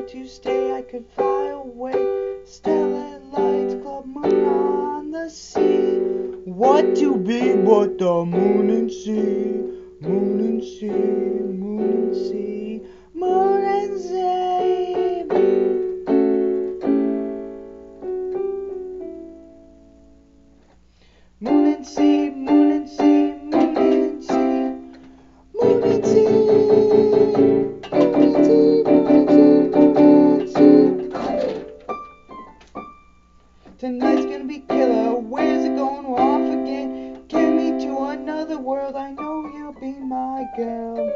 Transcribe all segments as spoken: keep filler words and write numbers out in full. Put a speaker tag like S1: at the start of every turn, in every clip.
S1: to stay, I could fly away. Starlit lights, club moon on the sea. What to be but the moon and sea, moon and sea, moon and sea, moon and sea. Moon and sea, moon and sea, moon and sea, moon and sea, moon and sea, moon and sea. Tonight's gonna be killer. Where's it going? We're off again. Get me to another world. I know you'll be my girl.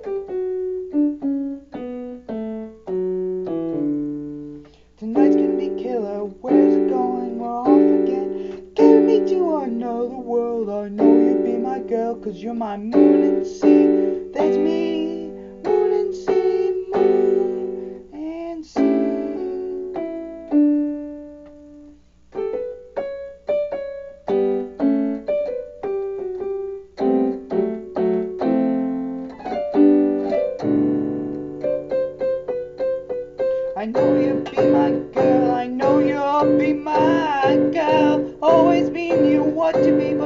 S1: Tonight's gonna be killer. Where's it going? We're off again. Get me to another world. I know you'll be my girl, 'cause you're my moon and sea. That's me. Moon and sea, moon and sea. I know you'll be my girl, I know you'll be my girl. Always be knew what to be.